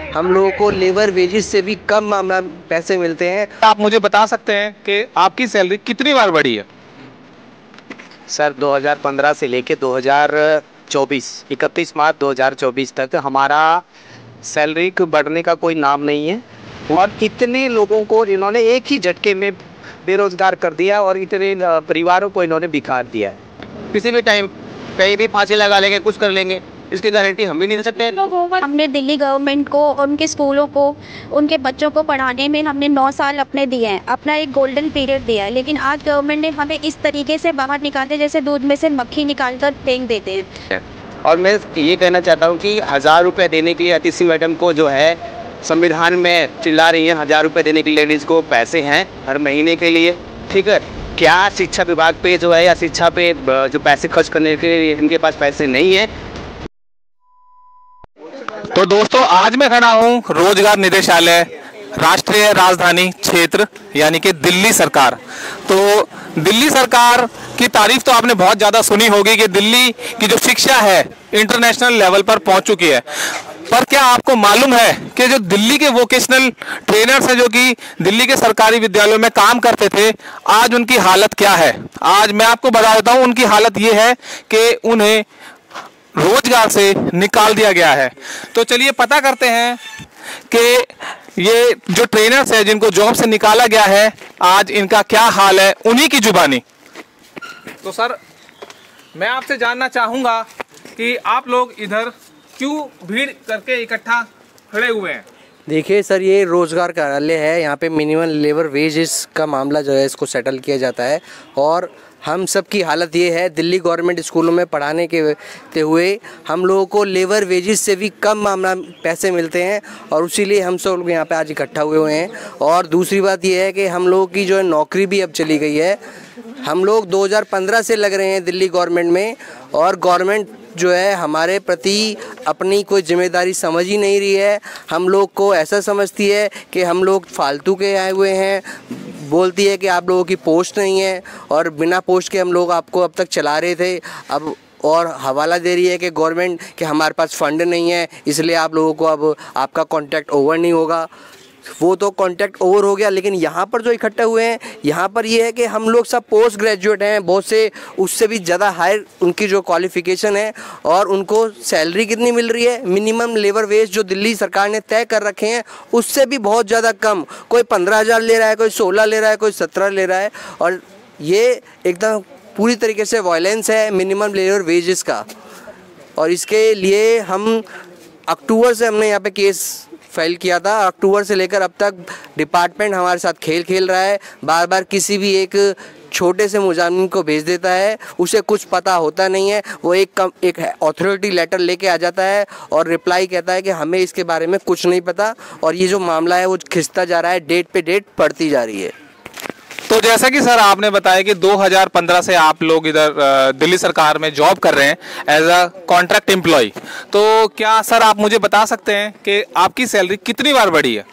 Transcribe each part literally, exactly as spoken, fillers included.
हम लोगों को लेबर वेजेस से भी कम पैसे मिलते हैं। आप मुझे बता सकते हैं कि आपकी सैलरी कितनी बार बढ़ी है? सर दो हज़ार पंद्रह से लेके दो हज़ार चौबीस इकतीस मार्च दो हज़ार चौबीस तक हमारा सैलरी बढ़ने का कोई नाम नहीं है, और इतने लोगों को इन्होंने एक ही झटके में बेरोजगार कर दिया और इतने परिवारों को इन्होंने बिखार दिया है। किसी भी टाइम कहीं भी फांसी लगा लेंगे, कुछ कर लेंगे, इसकी गारंटी हम भी नहीं दे सकते। हमने दिल्ली गवर्नमेंट को, उनके स्कूलों को, उनके बच्चों को पढ़ाने में हमने नौ साल अपने दिए हैं, अपना एक गोल्डन पीरियड दिया है, लेकिन आज गवर्नमेंट ने हमें इस तरीके से बाहर निकालते जैसे दूध में से मक्खी निकाल कर फेंक देते हैं। और मैं ये कहना चाहता हूँ कि हज़ार रुपये देने के लिए अतिथि मैडम को जो है संविधान में चिल्ला रही है, हज़ार रुपये देने के लिए लेडीज़ को पैसे हैं हर महीने के लिए, ठीक है। क्या शिक्षा विभाग पे जो है या शिक्षा पे जो पैसे खर्च करने के लिए इनके पास पैसे नहीं है? तो दोस्तों, आज मैं खड़ा हूँ रोजगार निदेशालय राष्ट्रीय राजधानी क्षेत्र यानी कि दिल्ली सरकार। तो दिल्ली सरकार की तारीफ तो आपने बहुत ज़्यादा सुनी होगी कि दिल्ली की जो शिक्षा है इंटरनेशनल लेवल पर पहुंच चुकी है। पर क्या आपको मालूम है कि जो दिल्ली के वोकेशनल ट्रेनर्स हैं जो कि दिल्ली के सरकारी विद्यालयों में काम करते थे, आज उनकी हालत क्या है? आज मैं आपको बता देता हूँ, उनकी हालत ये है कि उन्हें रोजगार से निकाल दिया गया है। तो चलिए पता करते हैं कि ये जो ट्रेनर्स हैं जिनको जॉब से निकाला गया है, आज इनका क्या हाल है, उन्हीं की जुबानी। तो सर, मैं आपसे जानना चाहूँगा कि आप लोग इधर क्यों भीड़ करके इकट्ठा खड़े हुए हैं? देखिए सर, ये रोज़गार कार्यालय है, यहाँ पे मिनिमम लेबर वेजेस का मामला जो है इसको सेटल किया जाता है। और हम सब की हालत ये है, दिल्ली गवर्नमेंट स्कूलों में पढ़ाने के हुए हम लोगों को लेबर वेजेस से भी कम मामला पैसे मिलते हैं, और इसीलिए हम सब लोग यहाँ पे आज इकट्ठा हुए हुए हैं। और दूसरी बात ये है कि हम लोगों की जो है नौकरी भी अब चली गई है। हम लोग दो हज़ार पंद्रह से लग रहे हैं दिल्ली गवर्नमेंट में, और गवर्नमेंट जो है हमारे प्रति अपनी कोई जिम्मेदारी समझ ही नहीं रही है। हम लोग को ऐसा समझती है कि हम लोग फालतू के आए हुए हैं, बोलती है कि आप लोगों की पोस्ट नहीं है, और बिना पोस्ट के हम लोग आपको अब तक चला रहे थे, अब और हवाला दे रही है कि गवर्नमेंट कि हमारे पास फंड नहीं है, इसलिए आप लोगों को अब आपका कॉन्ट्रैक्ट ओवर नहीं होगा। वो तो कॉन्ट्रैक्ट ओवर हो गया, लेकिन यहाँ पर जो इकट्ठे हुए हैं, यहाँ पर ये है कि हम लोग सब पोस्ट ग्रेजुएट हैं, बहुत से उससे भी ज़्यादा हायर उनकी जो क्वालिफ़िकेशन है, और उनको सैलरी कितनी मिल रही है, मिनिमम लेबर वेज जो दिल्ली सरकार ने तय कर रखे हैं उससे भी बहुत ज़्यादा कम। कोई पंद्रह हज़ार ले रहा है, कोई सोलह ले रहा है, कोई सत्रह ले रहा है, और ये एकदम पूरी तरीके से वायलेंस है मिनिमम लेबर वेजेस का। और इसके लिए हम अक्टूबर से हमने यहाँ पे केस फाइल किया था, अक्टूबर से लेकर अब तक डिपार्टमेंट हमारे साथ खेल खेल रहा है। बार बार किसी भी एक छोटे से मुजामिन को भेज देता है, उसे कुछ पता होता नहीं है, वो एक कम एक अथॉरिटी लेटर लेके आ जाता है और रिप्लाई कहता है कि हमें इसके बारे में कुछ नहीं पता। और ये जो मामला है वो खिंचता जा रहा है, डेट पे डेट बढ़ती जा रही है। तो जैसा कि सर आपने बताया कि दो हज़ार पंद्रह से आप लोग इधर दिल्ली सरकार में जॉब कर रहे हैं एज अ कॉन्ट्रैक्ट एम्प्लॉय, तो क्या सर आप मुझे बता सकते हैं कि आपकी सैलरी कितनी बार बढ़ी है?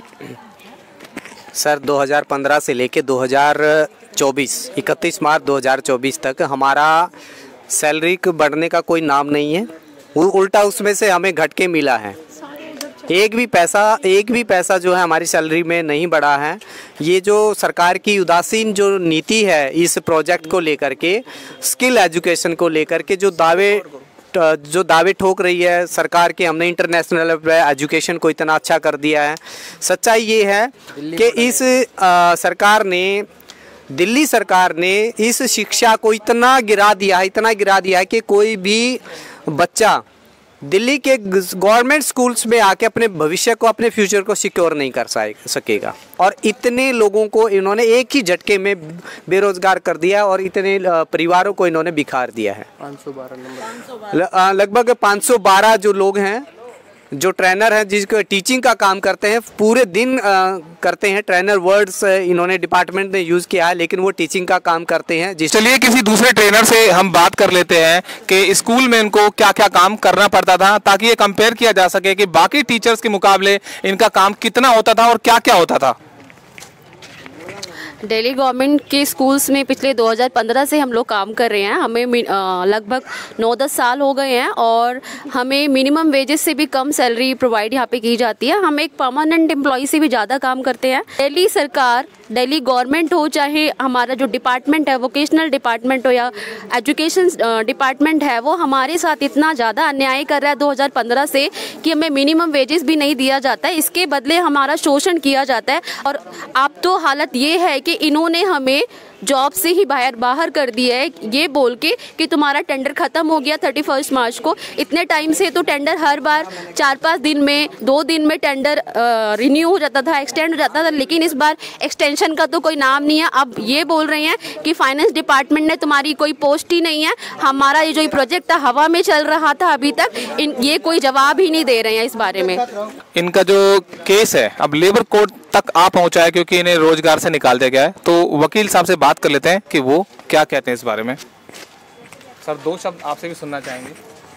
सर दो हज़ार पंद्रह से लेके दो हज़ार चौबीस इकतीस मार्च दो हज़ार चौबीस तक हमारा सैलरी बढ़ने का कोई नाम नहीं है, उल्टा उसमें से हमें घटके मिला है। एक भी पैसा एक भी पैसा जो है हमारी सैलरी में नहीं बढ़ा है। ये जो सरकार की उदासीन जो नीति है इस प्रोजेक्ट को लेकर के, स्किल एजुकेशन को लेकर के जो दावे जो दावे ठोक रही है सरकार के, हमने इंटरनेशनल लेवल पे एजुकेशन को इतना अच्छा कर दिया है। सच्चाई ये है कि इस आ, सरकार ने दिल्ली सरकार ने इस शिक्षा को इतना गिरा दिया है इतना गिरा दिया है कि कोई भी बच्चा दिल्ली के गवर्नमेंट स्कूल्स में आके अपने भविष्य को, अपने फ्यूचर को सिक्योर नहीं कर सकेगा। और इतने लोगों को इन्होंने एक ही झटके में बेरोजगार कर दिया और इतने परिवारों को इन्होंने बिखार दिया है। पाँच सौ बारह लगभग पाँच सौ बारह जो लोग हैं, जो ट्रेनर हैं, जिसको टीचिंग का काम करते हैं, पूरे दिन आ, करते हैं। ट्रेनर वर्ड्स इन्होंने डिपार्टमेंट ने यूज़ किया है, लेकिन वो टीचिंग का काम करते हैं। जिस चलिए किसी दूसरे ट्रेनर से हम बात कर लेते हैं कि स्कूल में इनको क्या क्या काम करना पड़ता था, ताकि ये कंपेयर किया जा सके कि बाकी टीचर्स के मुकाबले इनका काम कितना होता था और क्या क्या होता था। दिल्ली गवर्नमेंट के स्कूल्स में पिछले दो हज़ार पंद्रह से हम लोग काम कर रहे हैं। हमें लगभग नौ दस साल हो गए हैं और हमें मिनिमम वेजेस से भी कम सैलरी प्रोवाइड यहाँ पे की जाती है। हम एक परमानेंट एम्प्लॉय से भी ज़्यादा काम करते हैं। दिल्ली सरकार, दिल्ली गवर्नमेंट हो, चाहे हमारा जो डिपार्टमेंट है वोकेशनल डिपार्टमेंट हो या एजुकेशन डिपार्टमेंट है, वो हमारे साथ इतना ज़्यादा अन्याय कर रहा है दो हज़ार पंद्रह से कि हमें मिनिमम वेजेस भी नहीं दिया जाता है। इसके बदले हमारा शोषण किया जाता है। और अब तो हालत ये है कि इन्होंने हमें जॉब से ही बाहर बाहर कर दिया है, ये बोल के कि तुम्हारा टेंडर ख़त्म हो गया थर्टी फर्स्ट मार्च को। इतने टाइम से तो टेंडर हर बार चार पाँच दिन में, दो दिन में टेंडर रिन्यू हो जाता था, एक्सटेंड हो जाता था, लेकिन इस बार एक्सटेंशन का तो कोई नाम नहीं है। अब ये बोल रहे हैं कि फाइनेंस डिपार्टमेंट ने तुम्हारी कोई पोस्ट ही नहीं है। हमारा ये जो प्रोजेक्ट था हवा में चल रहा था अभी तक, इन ये कोई जवाब ही नहीं दे रहे हैं इस बारे में। इनका जो केस है अब लेबर कोर्ट तक आ पहुंचा है क्योंकि इन्हें रोजगार से निकाल दिया गया है। तो वकील साहब से बात कर लेते हैं कि वो क्या कहते हैं इस बारे में। सर, दो शब्द आपसे भी सुनना चाहेंगे।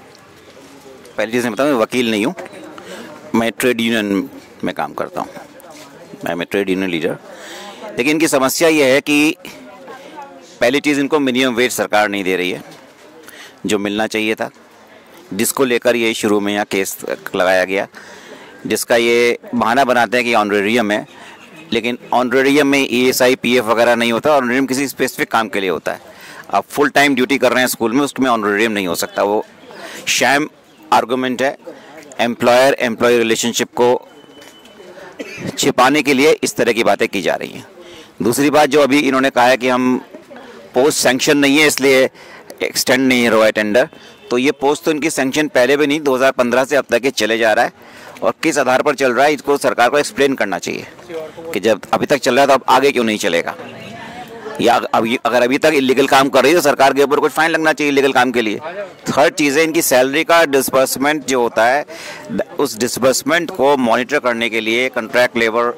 पहली चीज़ मैं बताऊँ, मैं वकील नहीं हूँ, मैं ट्रेड यूनियन में काम करता हूँ, मैं मैं ट्रेड यूनियन लीडर। लेकिन इनकी समस्या ये है कि पहली चीज़, इनको मिनिमम वेज सरकार नहीं दे रही है जो मिलना चाहिए था, जिसको लेकर ये शुरू में यहाँ केस लगाया गया, जिसका ये बहाना बनाते हैं कि ऑनरेरियम है। लेकिन ऑनरेरियम में E S I P F वगैरह नहीं होता। ऑनरेरियम किसी स्पेसिफिक काम के लिए होता है। आप फुल टाइम ड्यूटी कर रहे हैं स्कूल में, उसमें ऑनरेरियम नहीं हो सकता। वो शैम आर्गूमेंट है। एम्प्लॉयर एम्प्लॉय रिलेशनशिप को छिपाने के लिए इस तरह की बातें की जा रही हैं। दूसरी बात, जो अभी इन्होंने कहा है कि हम पोस्ट सैंक्शन नहीं है इसलिए एक्सटेंड नहीं हो रहा है टेंडर, तो ये पोस्ट तो इनकी सैंक्शन पहले भी नहीं, दो हज़ार पंद्रह से अब तक ये चले जा रहा है। और किस आधार पर चल रहा है, इसको सरकार को एक्सप्लेन करना चाहिए कि जब अभी तक चल रहा है तो अब आगे क्यों नहीं चलेगा। या अभी अगर अभी तक इलीगल काम कर रही है तो सरकार के ऊपर कुछ फाइन लगना चाहिए इलीगल काम के लिए। थर्ड चीज़ है, इनकी सैलरी का डिसबर्समेंट जो होता है, उस डिसबर्समेंट को मॉनिटर करने के लिए कॉन्ट्रैक्ट लेबर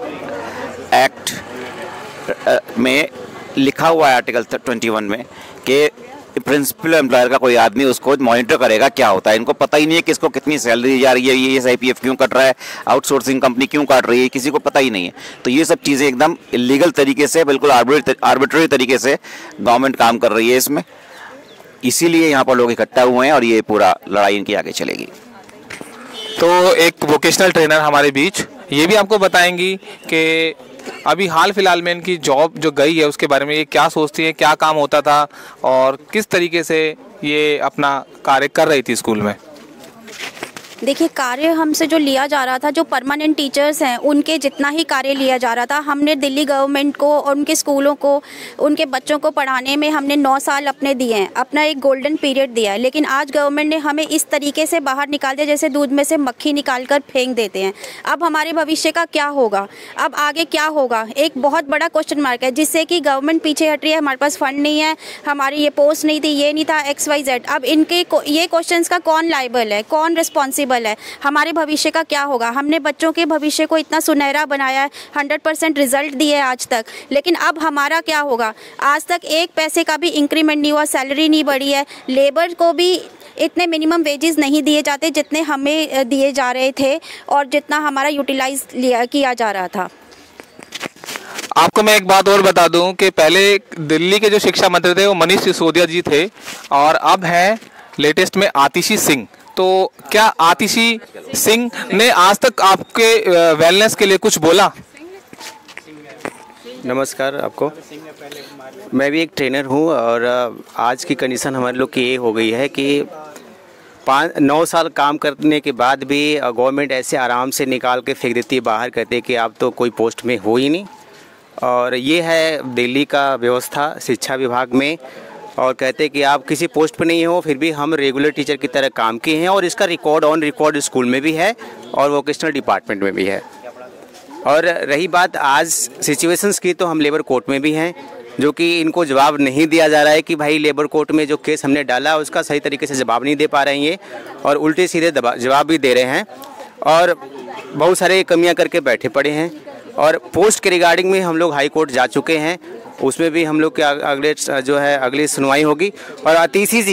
एक्ट में लिखा हुआ है आर्टिकल ट्वेंटी वन में कि प्रिंसिपल एम्प्लॉयर का कोई आदमी उसको मॉनिटर करेगा क्या होता है। इनको पता ही नहीं है कि इसको कितनी सैलरी जा रही है, ये एस आई पी एफ क्यों कट रहा है, आउटसोर्सिंग कंपनी क्यों काट रही है, किसी को पता ही नहीं है। तो ये सब चीज़ें एकदम इलीगल तरीके से, बिल्कुल आर्बिट्ररी तरीके से गवर्नमेंट काम कर रही है इसमें। इसीलिए यहाँ पर लोग इकट्ठा हुए हैं और ये पूरा लड़ाई इनकी आगे चलेगी। तो एक वोकेशनल ट्रेनर हमारे बीच ये भी आपको बताएंगी कि अभी हाल फिलहाल में इनकी जॉब जो गई है उसके बारे में ये क्या सोचती है, क्या काम होता था और किस तरीके से ये अपना कार्य कर रही थी स्कूल में। देखिए, कार्य हमसे जो लिया जा रहा था, जो परमानेंट टीचर्स हैं उनके जितना ही कार्य लिया जा रहा था, हमने दिल्ली गवर्नमेंट को और उनके स्कूलों को, उनके बच्चों को पढ़ाने में हमने नौ साल अपने दिए हैं, अपना एक गोल्डन पीरियड दिया है। लेकिन आज गवर्नमेंट ने हमें इस तरीके से बाहर निकाल दिया जैसे दूध में से मक्खी निकाल कर फेंक देते हैं। अब हमारे भविष्य का क्या होगा, अब आगे क्या होगा, एक बहुत बड़ा क्वेश्चन मार्क है, जिससे कि गवर्नमेंट पीछे हट रही है। हमारे पास फंड नहीं है, हमारी ये पोस्ट नहीं थी, ये नहीं था, एक्स वाई जेड। अब इनके ये क्वेश्चन का कौन लायबल है, कौन रिस्पॉन्सिबल है, हमारे भविष्य का क्या होगा। हमने बच्चों के भविष्य को इतना सुनहरा बनाया है, हंड्रेड परसेंट रिजल्ट दिए आज तक, लेकिन अब हमारा क्या होगा। आज तक एक पैसे का भी इंक्रीमेंट नहीं हुआ, सैलरी नहीं बढ़ी है, लेबर को भी इतने मिनिमम वेजेस नहीं दिए जाते जितने हमें दिए जा रहे थे और जितना हमारा यूटिलाइज लिया किया जा रहा था। आपको मैं एक बात और बता दूं कि पहले दिल्ली के जो शिक्षा मंत्री थे वो मनीष सिसोदिया जी थे और अब हैं लेटेस्ट में आतिशी सिंह। तो क्या आतिशी सिंह ने आज तक आपके वेलनेस के लिए कुछ बोला? नमस्कार आपको, मैं भी एक ट्रेनर हूं और आज की कंडीशन हमारे लोग की ये हो गई है कि पाँच नौ साल काम करने के बाद भी गवर्नमेंट ऐसे आराम से निकाल के फेंक देती है बाहर, कहते हैं कि आप तो कोई पोस्ट में हो ही नहीं। और ये है दिल्ली का व्यवस्था शिक्षा विभाग में, और कहते हैं कि आप किसी पोस्ट पर नहीं हो फिर भी हम रेगुलर टीचर की तरह काम किए हैं, और इसका रिकॉर्ड ऑन रिकॉर्ड स्कूल में भी है और वोकेशनल डिपार्टमेंट में भी है। और रही बात आज सिचुएशंस की, तो हम लेबर कोर्ट में भी हैं, जो कि इनको जवाब नहीं दिया जा रहा है कि भाई लेबर कोर्ट में जो केस हमने डाला उसका सही तरीके से जवाब नहीं दे पा रहे हैं ये, और उल्टे सीधे जवाब भी दे रहे हैं और बहुत सारे कमियां करके बैठे पड़े हैं। और पोस्ट के रिगार्डिंग में हम लोग हाई कोर्ट जा चुके हैं, उसमें भी हम लोग के अगले जो है अगली सुनवाई होगी। और आतिशी जी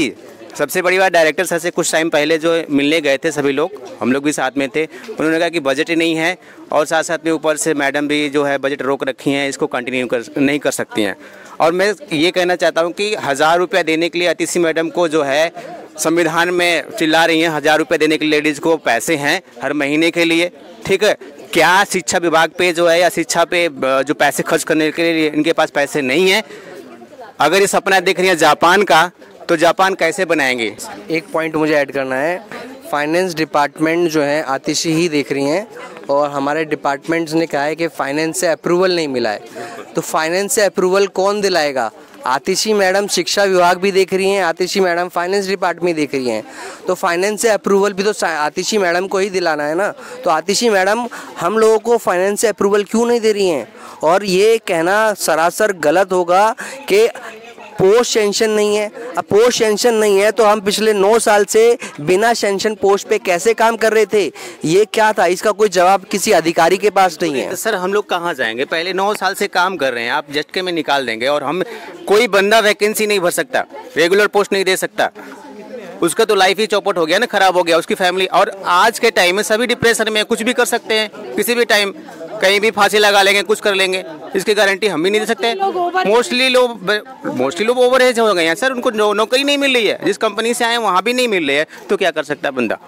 सबसे बड़ी बात, डायरेक्टर सर से कुछ टाइम पहले जो मिलने गए थे सभी लोग, हम लोग भी साथ में थे, उन्होंने कहा कि बजट ही नहीं है और साथ साथ में ऊपर से मैडम भी जो है बजट रोक रखी हैं, इसको कंटिन्यू कर नहीं कर सकती हैं। और मैं ये कहना चाहता हूँ कि हज़ार रुपया देने के लिए अतिथि मैडम को जो है संविधान में चिल्ला रही हैं, हज़ार रुपये देने के लिए लेडीज़ को पैसे हैं हर महीने के लिए, ठीक है। क्या शिक्षा विभाग पे जो है या शिक्षा पे जो पैसे खर्च करने के लिए इनके पास पैसे नहीं हैं? अगर ये सपना देख रही हैं जापान का, तो जापान कैसे बनाएंगे? एक पॉइंट मुझे ऐड करना है, फाइनेंस डिपार्टमेंट जो है आतिशी ही देख रही हैं और हमारे डिपार्टमेंट्स ने कहा है कि फाइनेंस से अप्रूवल नहीं मिला है, तो फाइनेंस से अप्रूवल कौन दिलाएगा? आतिशी मैडम शिक्षा विभाग भी देख रही हैं, आतिशी मैडम फाइनेंस डिपार्टमेंट देख रही हैं, तो फाइनेंस से अप्रूवल भी तो आतिशी मैडम को ही दिलाना है ना। तो आतिशी मैडम हम लोगों को फाइनेंस से अप्रूवल क्यों नहीं दे रही हैं? और ये कहना सरासर गलत होगा कि पोस्ट सेंशन नहीं है। अब पोस्ट सेंशन नहीं है तो हम पिछले नौ साल से बिना सेंशन पोस्ट पे कैसे काम कर रहे थे? ये क्या था? इसका कोई जवाब किसी अधिकारी के पास नहीं है। सर हम लोग कहाँ जाएंगे? पहले नौ साल से काम कर रहे हैं, आप झटके में निकाल देंगे और हम कोई बंदा वैकेंसी नहीं भर सकता, रेगुलर पोस्ट नहीं दे सकता, उसका तो लाइफ ही चौपट हो गया ना, खराब हो गया उसकी फैमिली। और आज के टाइम में सभी डिप्रेशन में, कुछ भी कर सकते हैं, किसी भी टाइम कहीं भी फांसी लगा लेंगे, कुछ कर लेंगे, इसकी गारंटी हम भी नहीं दे सकते। मोस्टली लोग मोस्टली लोग ओवर एज हो गए हैं सर, उनको नौकरी नहीं मिल रही है, जिस कंपनी से आए वहाँ भी नहीं मिल रही है, तो क्या कर सकता है बंदा?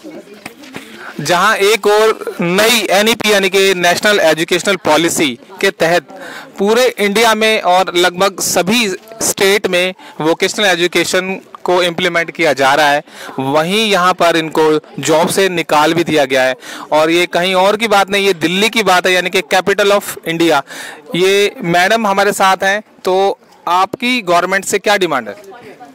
जहां एक और नई एन ई पी यानी कि नेशनल एजुकेशनल पॉलिसी के तहत पूरे इंडिया में और लगभग सभी स्टेट में वोकेशनल एजुकेशन को इम्प्लीमेंट किया जा रहा है, वहीं यहाँ पर इनको जॉब से निकाल भी दिया गया है। और ये कहीं और की बात नहीं, ये दिल्ली की बात है, यानी कि कैपिटल ऑफ इंडिया। ये मैडम हमारे साथ हैं, तो आपकी गवर्नमेंट से क्या डिमांड है?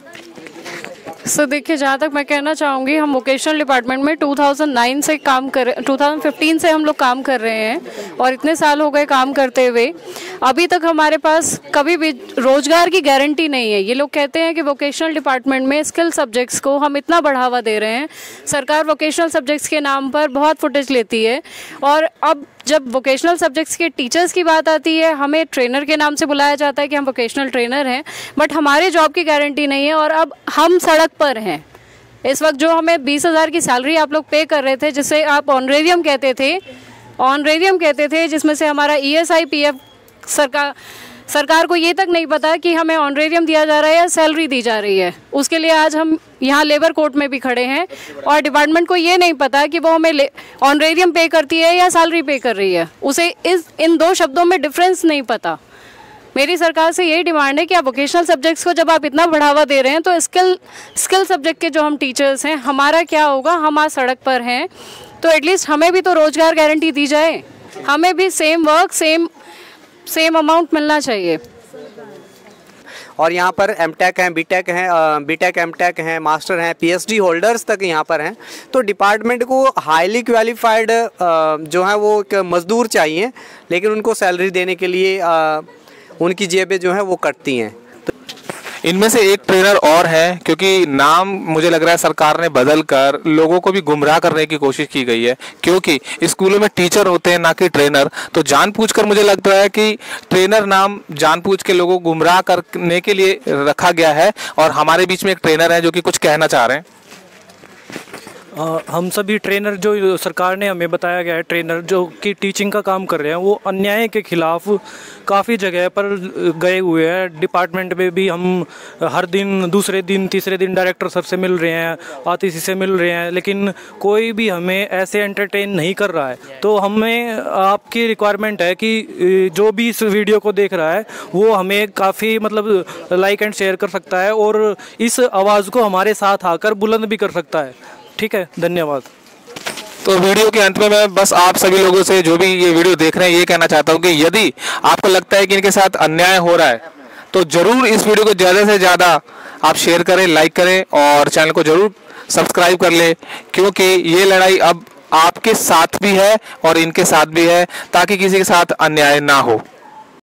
सर so, देखिए, जहाँ तक मैं कहना चाहूँगी, हम वोकेशनल डिपार्टमेंट में दो हज़ार नौ से काम कर दो हज़ार पंद्रह से हम लोग काम कर रहे हैं और इतने साल हो गए काम करते हुए, अभी तक हमारे पास कभी भी रोजगार की गारंटी नहीं है। ये लोग कहते हैं कि वोकेशनल डिपार्टमेंट में स्किल सब्जेक्ट्स को हम इतना बढ़ावा दे रहे हैं, सरकार वोकेशनल सब्जेक्ट्स के नाम पर बहुत फुटेज लेती है, और अब जब वोकेशनल सब्जेक्ट्स के टीचर्स की बात आती है, हमें ट्रेनर के नाम से बुलाया जाता है कि हम वोकेशनल ट्रेनर हैं, बट हमारे जॉब की गारंटी नहीं है। और अब हम सड़क पर हैं इस वक्त। जो हमें बीस हज़ार की सैलरी आप लोग पे कर रहे थे, जिसे आप ऑनरेरियम कहते थे ऑनरेरियम कहते थे जिसमें से हमारा E S I P F सरकार सरकार को ये तक नहीं पता कि हमें ऑनरेरियम दिया जा रहा है या सैलरी दी जा रही है। उसके लिए आज हम यहाँ लेबर कोर्ट में भी खड़े हैं और डिपार्टमेंट को ये नहीं पता कि वो हमें ऑनरेरियम पे करती है या सैलरी पे कर रही है, उसे इस इन दो शब्दों में डिफरेंस नहीं पता। मेरी सरकार से यही डिमांड है कि आप वोकेशनल सब्जेक्ट्स को जब आप इतना बढ़ावा दे रहे हैं, तो स्किल स्किल सब्जेक्ट के जो हम टीचर्स हैं, हमारा क्या होगा? हम आज सड़क पर हैं, तो एटलीस्ट हमें भी तो रोजगार गारंटी दी जाए, हमें भी same work same same amount मिलना चाहिए। और यहाँ पर एम टेक हैं, बी टेक हैं, बी टेक एम टेक हैं, मास्टर हैं, पी एच डी होल्डर्स तक यहाँ पर हैं। तो डिपार्टमेंट को हाईली क्वालिफाइड जो है वो एक मज़दूर चाहिए, लेकिन उनको सैलरी देने के लिए आ, उनकी जेबें जो हैं वो कटती हैं। इनमें से एक ट्रेनर और है, क्योंकि नाम मुझे लग रहा है सरकार ने बदल कर लोगों को भी गुमराह करने की कोशिश की गई है, क्योंकि स्कूलों में टीचर होते हैं ना कि ट्रेनर। तो जानबूझकर मुझे लगता है कि ट्रेनर नाम जानबूझ के लोगों को गुमराह करने के लिए रखा गया है। और हमारे बीच में एक ट्रेनर है जो कि कुछ कहना चाह रहे हैं। आ, हम सभी ट्रेनर जो सरकार ने हमें बताया गया है, ट्रेनर जो कि टीचिंग का काम कर रहे हैं, वो अन्याय के खिलाफ काफ़ी जगह पर गए हुए हैं। डिपार्टमेंट में भी हम हर दिन, दूसरे दिन, तीसरे दिन डायरेक्टर सर से मिल रहे हैं, आतिशी से मिल रहे हैं, लेकिन कोई भी हमें ऐसे एंटरटेन नहीं कर रहा है। तो हमें आपकी रिक्वायरमेंट है कि जो भी इस वीडियो को देख रहा है वो हमें काफ़ी मतलब लाइक एंड शेयर कर सकता है और इस आवाज़ को हमारे साथ आकर बुलंद भी कर सकता है। ठीक है, धन्यवाद। तो वीडियो के अंत में मैं बस आप सभी लोगों से, जो भी ये वीडियो देख रहे हैं, ये कहना चाहता हूँ कि यदि आपको लगता है कि इनके साथ अन्याय हो रहा है, तो जरूर इस वीडियो को ज़्यादा से ज़्यादा आप शेयर करें, लाइक करें और चैनल को जरूर सब्सक्राइब कर लें, क्योंकि ये लड़ाई अब आपके साथ भी है और इनके साथ भी है, ताकि किसी के साथ अन्याय ना हो।